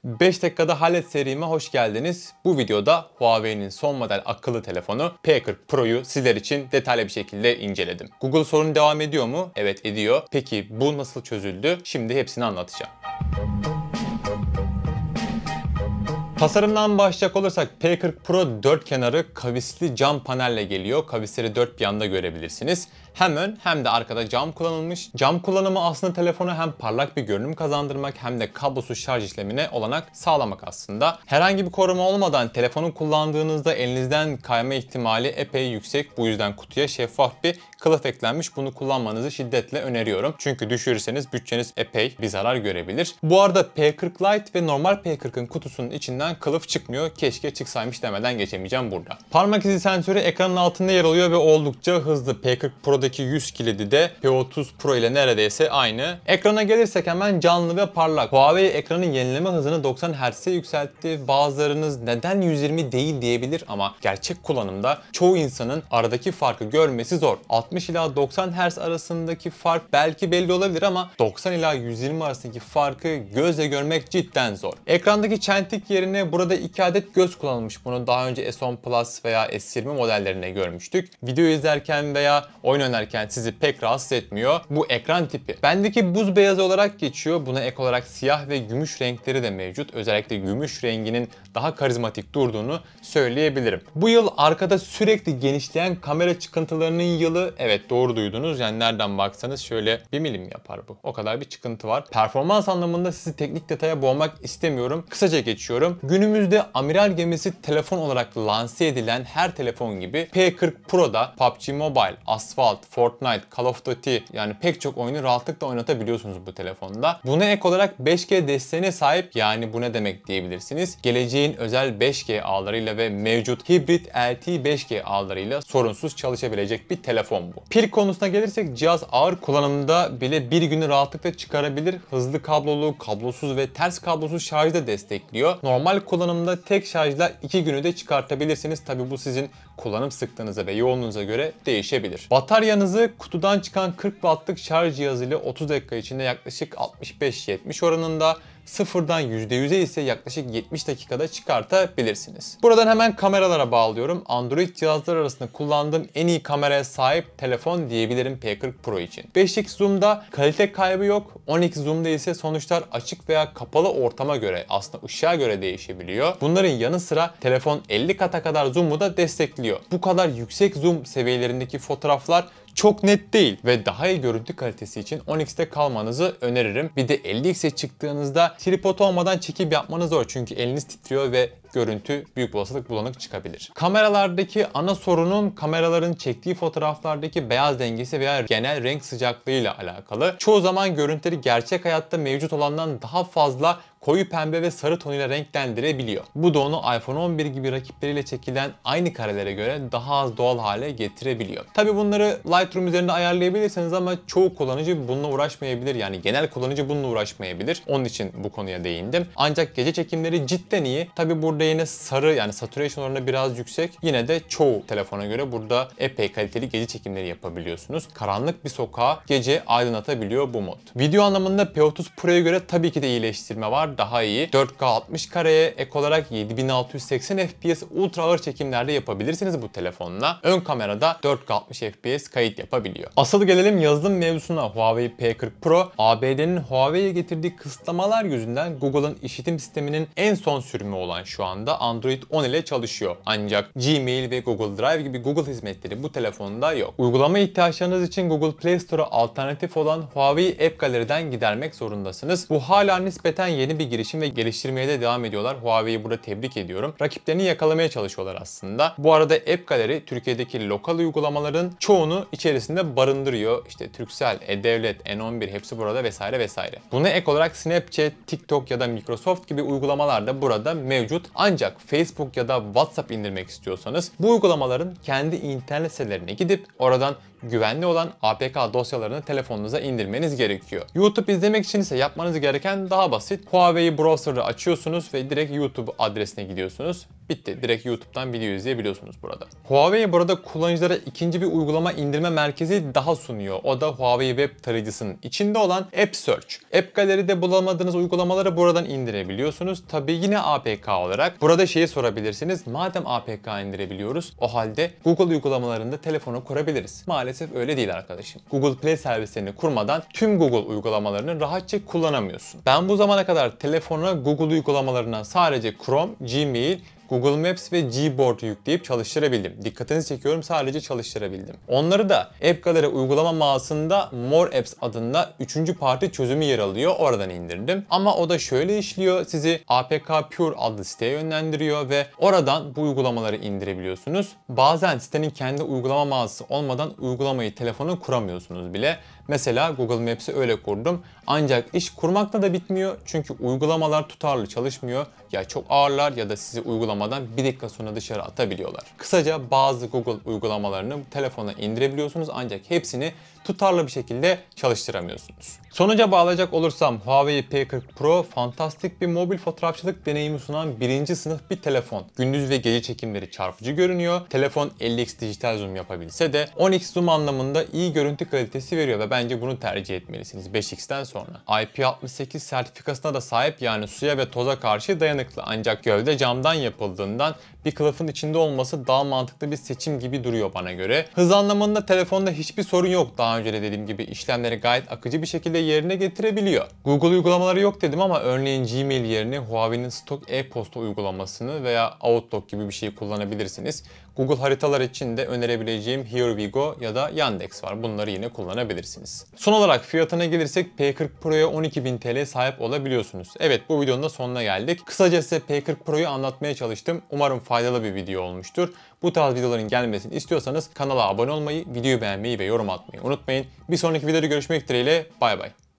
5 dakikada hallet serime hoş geldiniz. Bu videoda Huawei'nin son model akıllı telefonu P40 Pro'yu sizler için detaylı bir şekilde inceledim. Google sorunu devam ediyor mu? Evet, ediyor. Peki bu nasıl çözüldü? Şimdi hepsini anlatacağım. Tasarımdan başlayacak olursak P40 Pro 4 kenarı kavisli cam panelle geliyor. Kavisleri 4 bir yanda görebilirsiniz. Hem ön hem de arkada cam kullanılmış. Cam kullanımı aslında telefona hem parlak bir görünüm kazandırmak hem de kablosuz şarj işlemine olanak sağlamak aslında. Herhangi bir koruma olmadan telefonu kullandığınızda elinizden kayma ihtimali epey yüksek. Bu yüzden kutuya şeffaf bir kılıf eklenmiş. Bunu kullanmanızı şiddetle öneriyorum. Çünkü düşürürseniz bütçeniz epey bir zarar görebilir. Bu arada P40 Lite ve normal P40'ın kutusunun içinden kılıf çıkmıyor. Keşke çıksaymış demeden geçemeyeceğim burada. Parmak izi sensörü ekranın altında yer alıyor ve oldukça hızlı. P40 Pro'daki 100 kilidi de P30 Pro ile neredeyse aynı. Ekrana gelirsek hemen canlı ve parlak. Huawei ekranın yenileme hızını 90 Hz'e yükseltti. Bazılarınız neden 120 değil diyebilir ama gerçek kullanımda çoğu insanın aradaki farkı görmesi zor. 60 ila 90 Hz arasındaki fark belki belli olabilir ama 90 ila 120 arasındaki farkı gözle görmek cidden zor. Ekrandaki çentik yerine burada 2 adet göz kullanılmış. Bunu daha önce S10 Plus veya S20 modellerinde görmüştük. Video izlerken veya oyun oynarken sizi pek rahatsız etmiyor bu ekran tipi. Bendeki buz beyazı olarak geçiyor. Buna ek olarak siyah ve gümüş renkleri de mevcut. Özellikle gümüş renginin daha karizmatik durduğunu söyleyebilirim. Bu yıl arkada sürekli genişleyen kamera çıkıntılarının yılı. Evet, doğru duydunuz. Yani nereden baksanız şöyle 1 milim yapar bu. O kadar bir çıkıntı var. Performans anlamında sizi teknik detaya boğmak istemiyorum. Kısaca geçiyorum. Günümüzde amiral gemisi telefon olarak lanse edilen her telefon gibi P40 Pro'da PUBG Mobile, Asphalt, Fortnite, Call of Duty yani pek çok oyunu rahatlıkla oynatabiliyorsunuz bu telefonda. Buna ek olarak 5G desteğine sahip, yani bu ne demek diyebilirsiniz. Geleceğin özel 5G ağlarıyla ve mevcut hibrit LTE 5G ağlarıyla sorunsuz çalışabilecek bir telefon bu. Pil konusuna gelirsek cihaz ağır kullanımda bile bir günü rahatlıkla çıkarabilir. Hızlı kablolu, kablosuz ve ters kablosuz şarjı da destekliyor. Normal kullanımda tek şarjla 2 günü de çıkartabilirsiniz. Tabi bu sizin kullanım sıklığınıza ve yoğunluğunuza göre değişebilir. Bataryanızı kutudan çıkan 40 wattlık şarj cihazıyla 30 dakika içinde yaklaşık 65-70 oranında, sıfırdan %100'e ise yaklaşık 70 dakikada çıkartabilirsiniz. Buradan hemen kameralara bağlıyorum. Android cihazlar arasında kullandığım en iyi kameraya sahip telefon diyebilirim P40 Pro için. 5x zoom'da kalite kaybı yok. 10x zoom'da ise sonuçlar açık veya kapalı ortama göre, aslında ışığa göre değişebiliyor. Bunların yanı sıra telefon 50 kata kadar zoom'u da destekliyor. Bu kadar yüksek zoom seviyelerindeki fotoğraflar çok net değil ve daha iyi görüntü kalitesi için 10x'te kalmanızı öneririm. Bir de 50x'e çıktığınızda tripod olmadan çekim yapmanız zor çünkü eliniz titriyor ve görüntü büyük olasılık bulanık çıkabilir. Kameralardaki ana sorunun kameraların çektiği fotoğraflardaki beyaz dengesi veya genel renk sıcaklığıyla alakalı. Çoğu zaman görüntüleri gerçek hayatta mevcut olandan daha fazla koyu pembe ve sarı tonuyla renklendirebiliyor. Bu da onu iPhone 11 gibi rakipleriyle çekilen aynı karelere göre daha az doğal hale getirebiliyor. Tabi bunları Lightroom üzerinde ayarlayabilirsiniz ama çoğu kullanıcı bununla uğraşmayabilir. Yani genel kullanıcı bununla uğraşmayabilir. Onun için bu konuya değindim. Ancak gece çekimleri cidden iyi. Tabi burada yine sarı, yani saturation oranı biraz yüksek. Yine de çoğu telefona göre burada epey kaliteli gece çekimleri yapabiliyorsunuz. Karanlık bir sokağı gece aydınlatabiliyor bu mod. Video anlamında P30 Pro'ya göre tabii ki de iyileştirme var. Daha iyi. 4K 60 kareye ek olarak 7680 FPS ultra ağır çekimlerde yapabilirsiniz bu telefonla. Ön kamerada 4K 60 FPS kayıt yapabiliyor. Asıl gelelim yazılım mevzusuna. Huawei P40 Pro, ABD'nin Huawei'ye getirdiği kısıtlamalar yüzünden Google'ın işletim sisteminin en son sürümü olan şu anda Android 10 ile çalışıyor. Ancak Gmail ve Google Drive gibi Google hizmetleri bu telefonda yok. Uygulama ihtiyaçlarınız için Google Play Store'a alternatif olan Huawei App Gallery'den gidermek zorundasınız. Bu hala nispeten yeni bir girişim ve geliştirmeye de devam ediyorlar. Huawei'yi burada tebrik ediyorum. Rakiplerini yakalamaya çalışıyorlar aslında. Bu arada App Gallery Türkiye'deki lokal uygulamaların çoğunu içerisinde barındırıyor. İşte Turkcell, E-Devlet, N11 hepsi burada vesaire vesaire. Buna ek olarak Snapchat, TikTok ya da Microsoft gibi uygulamalar da burada mevcut. Ancak Facebook ya da WhatsApp indirmek istiyorsanız bu uygulamaların kendi internet sitelerine gidip oradan güvenli olan APK dosyalarını telefonunuza indirmeniz gerekiyor. YouTube izlemek için ise yapmanız gereken daha basit. Huawei browser'ı açıyorsunuz ve direkt YouTube adresine gidiyorsunuz. Bitti. Direkt YouTube'dan video izleyebiliyorsunuz burada. Huawei burada kullanıcılara ikinci bir uygulama indirme merkezi daha sunuyor. O da Huawei web tarayıcısının içinde olan App Search. App Gallery'de bulamadığınız uygulamaları buradan indirebiliyorsunuz. Tabii yine APK olarak. Burada şeyi sorabilirsiniz. Madem APK indirebiliyoruz, o halde Google uygulamalarında telefonu kurabiliriz. Maalesef öyle değil arkadaşım. Google Play servislerini kurmadan tüm Google uygulamalarını rahatça kullanamıyorsun. Ben bu zamana kadar telefona Google uygulamalarına sadece Chrome, Gmail, Google Maps ve Gboard yükleyip çalıştırabildim. Dikkatinizi çekiyorum, sadece çalıştırabildim. Onları da App Gallery uygulama mağazasında More Apps adında 3. parti çözümü yer alıyor. Oradan indirdim. Ama o da şöyle işliyor. Sizi APK Pure adlı siteye yönlendiriyor ve oradan bu uygulamaları indirebiliyorsunuz. Bazen sitenin kendi uygulama mağazası olmadan uygulamayı telefona kuramıyorsunuz bile. Mesela Google Maps'i öyle kurdum. Ancak iş kurmakla da bitmiyor. Çünkü uygulamalar tutarlı çalışmıyor. Ya çok ağırlar ya da sizi uygulamadan bir dakika sonra dışarı atabiliyorlar. Kısaca bazı Google uygulamalarını telefona indirebiliyorsunuz ancak hepsini tutarlı bir şekilde çalıştıramıyorsunuz. Sonuca bağlayacak olursam Huawei P40 Pro fantastik bir mobil fotoğrafçılık deneyimi sunan birinci sınıf bir telefon. Gündüz ve gece çekimleri çarpıcı görünüyor. Telefon 50x dijital zoom yapabilse de 10x zoom anlamında iyi görüntü kalitesi veriyor ve bence bunu tercih etmelisiniz 5x'ten sonra. IP68 sertifikasına da sahip, yani suya ve toza karşı dayanıklı, ancak gövde camdan yapıldığından bir kılıfın içinde olması daha mantıklı bir seçim gibi duruyor bana göre. Hız anlamında telefonda hiçbir sorun yok. Daha önce de dediğim gibi işlemleri gayet akıcı bir şekilde yerine getirebiliyor. Google uygulamaları yok dedim ama örneğin Gmail yerine Huawei'nin stok e-posta uygulamasını veya Outlook gibi bir şey kullanabilirsiniz. Google haritalar için de önerebileceğim Here We Go ya da Yandex var. Bunları yine kullanabilirsiniz. Son olarak fiyatına gelirsek P40 Pro'ya 12.000 TL sahip olabiliyorsunuz. Evet, bu videonun da sonuna geldik. Kısaca size P40 Pro'yu anlatmaya çalıştım. Umarım faydalı bir video olmuştur. Bu tarz videoların gelmesini istiyorsanız kanala abone olmayı, videoyu beğenmeyi ve yorum atmayı unutmayın. Bir sonraki videoda görüşmek dileğiyle. Bay bay.